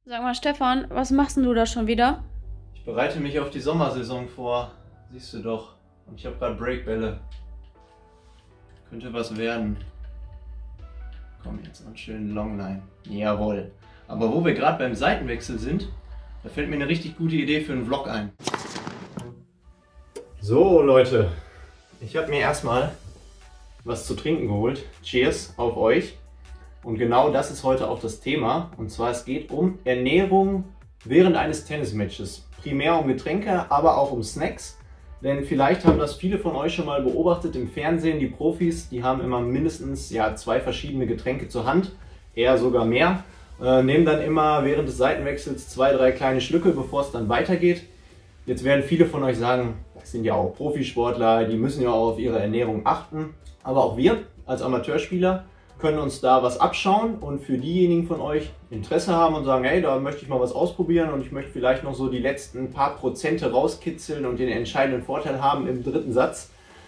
Sag mal, Stefan, was machst denn du da schon wieder? Ich bereite mich auf die Sommersaison vor, siehst du doch. Und ich habe gerade Breakbälle. Könnte was werden. Komm, jetzt noch einen schönen Longline. Jawohl. Aber wo wir gerade beim Seitenwechsel sind, da fällt mir eine richtig gute Idee für einen Vlog ein. So Leute, ich habe mir erstmal was zu trinken geholt. Cheers auf euch. Und genau das ist heute auch das Thema. Und zwar es geht um Ernährung während eines Tennismatches. Primär um Getränke, aber auch um Snacks. Denn vielleicht haben das viele von euch schon mal beobachtet im Fernsehen. Die Profis, die haben immer mindestens 2 verschiedene Getränke zur Hand, eher sogar mehr. Nehmen dann immer während des Seitenwechsels 2, 3 kleine Schlücke, bevor es dann weitergeht. Jetzt werden viele von euch sagen, das sind ja auch Profisportler, die müssen ja auch auf ihre Ernährung achten. Aber auch wir als Amateurspieler können uns da was abschauen, und für diejenigen von euch Interesse haben und sagen, hey, da möchte ich mal was ausprobieren und ich möchte vielleicht noch so die letzten paar Prozente rauskitzeln und den entscheidenden Vorteil haben im dritten Satz.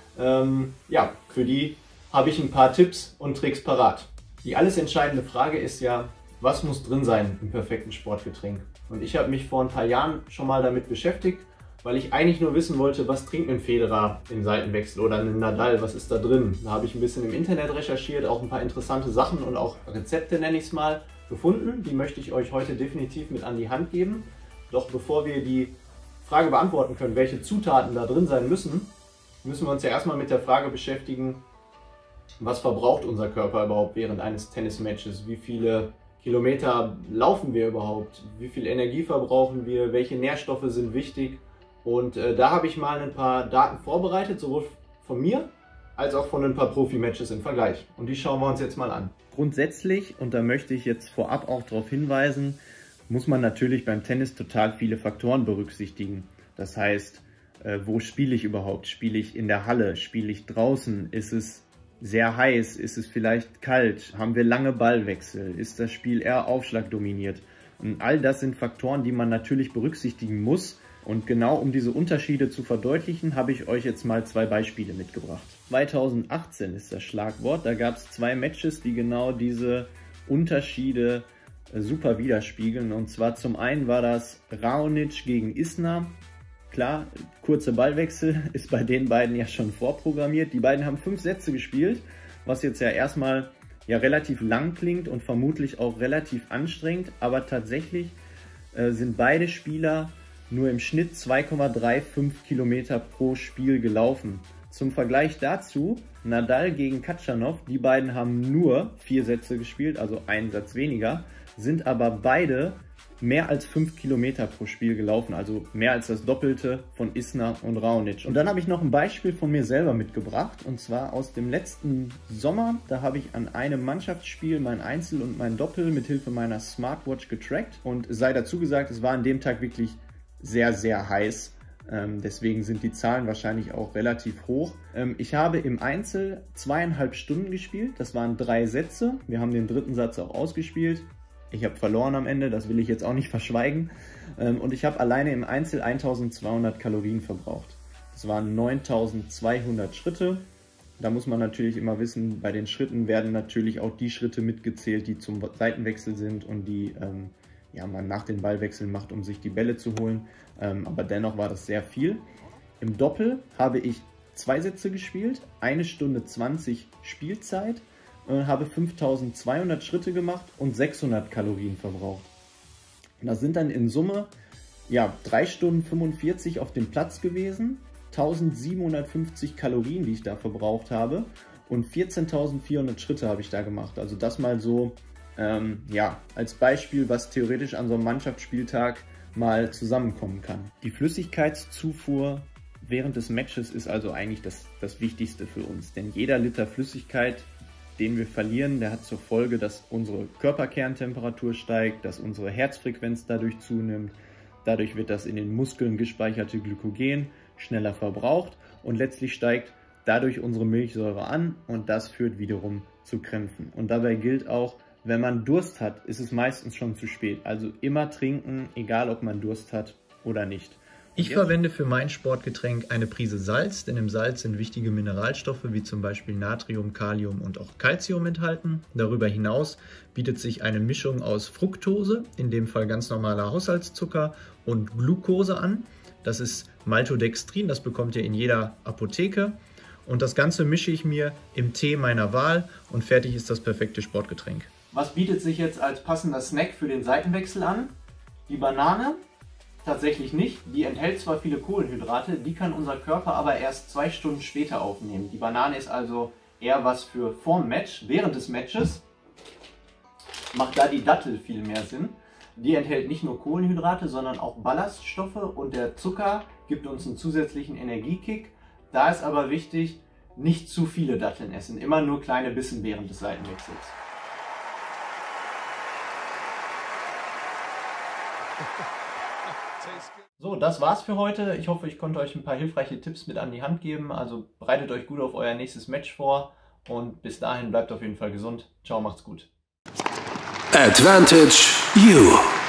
Für die habe ich ein paar Tipps und Tricks parat. Die alles entscheidende Frage ist ja, was muss drin sein im perfekten Sportgetränk? Und ich habe mich vor ein paar Jahren schon mal damit beschäftigt, weil ich eigentlich nur wissen wollte, was trinkt ein Federer im Seitenwechsel oder ein Nadal, was ist da drin? Da habe ich ein bisschen im Internet recherchiert, auch ein paar interessante Sachen und auch Rezepte, nenne ich es mal, gefunden. Die möchte ich euch heute definitiv mit an die Hand geben. Doch bevor wir die Frage beantworten können, welche Zutaten da drin sein müssen, müssen wir uns ja erstmal mit der Frage beschäftigen, was verbraucht unser Körper überhaupt während eines Tennismatches? Wie viele Kilometer laufen wir überhaupt? Wie viel Energie verbrauchen wir? Welche Nährstoffe sind wichtig? Und da habe ich mal ein paar Daten vorbereitet, sowohl von mir als auch von ein paar Profi-Matches im Vergleich. Und die schauen wir uns jetzt mal an. Grundsätzlich, und da möchte ich jetzt vorab auch darauf hinweisen, muss man natürlich beim Tennis total viele Faktoren berücksichtigen. Das heißt, wo spiele ich überhaupt? Spiele ich in der Halle? Spiele ich draußen? Ist es sehr heiß? Ist es vielleicht kalt? Haben wir lange Ballwechsel? Ist das Spiel eher aufschlagdominiert? Und all das sind Faktoren, die man natürlich berücksichtigen muss. Und genau um diese Unterschiede zu verdeutlichen, habe ich euch jetzt mal 2 Beispiele mitgebracht. 2018 ist das Schlagwort. Da gab es 2 Matches, die genau diese Unterschiede super widerspiegeln. Und zwar zum einen war das Raonic gegen Isner. Klar, kurze Ballwechsel ist bei den beiden ja schon vorprogrammiert. Die beiden haben 5 Sätze gespielt, was jetzt ja erstmal relativ lang klingt und vermutlich auch relativ anstrengend. Aber tatsächlich sind beide Spieler nur im Schnitt 2,35 Kilometer pro Spiel gelaufen. Zum Vergleich dazu, Nadal gegen Khachanov, die beiden haben nur 4 Sätze gespielt, also einen Satz weniger, sind aber beide mehr als 5 Kilometer pro Spiel gelaufen, also mehr als das Doppelte von Isner und Raonic. Und dann habe ich noch ein Beispiel von mir selber mitgebracht, und zwar aus dem letzten Sommer. Da habe ich an einem Mannschaftsspiel mein Einzel und mein Doppel mit Hilfe meiner Smartwatch getrackt, und sei dazu gesagt, es war an dem Tag wirklich sehr, sehr heiß. Deswegen sind die Zahlen wahrscheinlich auch relativ hoch. Ich habe im Einzel 2,5 Stunden gespielt. Das waren 3 Sätze. Wir haben den dritten Satz auch ausgespielt. Ich habe verloren am Ende, das will ich jetzt auch nicht verschweigen. Und ich habe alleine im Einzel 1200 Kalorien verbraucht. Das waren 9200 Schritte. Da muss man natürlich immer wissen, bei den Schritten werden natürlich auch die Schritte mitgezählt, die zum Seitenwechsel sind und die man nach den Ballwechseln macht, um sich die Bälle zu holen. Aber dennoch war das sehr viel. Im Doppel habe ich 2 Sätze gespielt, 1 Stunde 20 Spielzeit, habe 5200 Schritte gemacht und 600 Kalorien verbraucht. Das sind dann in Summe 3 Stunden 45 auf dem Platz gewesen, 1750 Kalorien, die ich da verbraucht habe, und 14.400 Schritte habe ich da gemacht. Also das mal so als Beispiel, was theoretisch an so einem Mannschaftsspieltag mal zusammenkommen kann. Die Flüssigkeitszufuhr während des Matches ist also eigentlich das Wichtigste für uns, denn jeder Liter Flüssigkeit, den wir verlieren, der hat zur Folge, dass unsere Körperkerntemperatur steigt, dass unsere Herzfrequenz dadurch zunimmt, dadurch wird das in den Muskeln gespeicherte Glykogen schneller verbraucht und letztlich steigt dadurch unsere Milchsäure an, und das führt wiederum zu Krämpfen. Und dabei gilt auch, wenn man Durst hat, ist es meistens schon zu spät. Also immer trinken, egal ob man Durst hat oder nicht. Ich verwende für mein Sportgetränk eine Prise Salz, denn im Salz sind wichtige Mineralstoffe wie zum Beispiel Natrium, Kalium und auch Calcium enthalten. Darüber hinaus bietet sich eine Mischung aus Fructose, in dem Fall ganz normaler Haushaltszucker, und Glucose an. Das ist Maltodextrin, das bekommt ihr in jeder Apotheke. Und das Ganze mische ich mir im Tee meiner Wahl und fertig ist das perfekte Sportgetränk. Was bietet sich jetzt als passender Snack für den Seitenwechsel an? Die Banane? Tatsächlich nicht. Die enthält zwar viele Kohlenhydrate, die kann unser Körper aber erst 2 Stunden später aufnehmen. Die Banane ist also eher was für vorm Match. Während des Matches macht da die Dattel viel mehr Sinn. Die enthält nicht nur Kohlenhydrate, sondern auch Ballaststoffe und der Zucker gibt uns einen zusätzlichen Energiekick. Da ist aber wichtig, nicht zu viele Datteln essen, immer nur kleine Bissen während des Seitenwechsels. So, das war's für heute. Ich hoffe, ich konnte euch ein paar hilfreiche Tipps mit an die Hand geben. Also bereitet euch gut auf euer nächstes Match vor und bis dahin bleibt auf jeden Fall gesund. Ciao, macht's gut. Advantage You.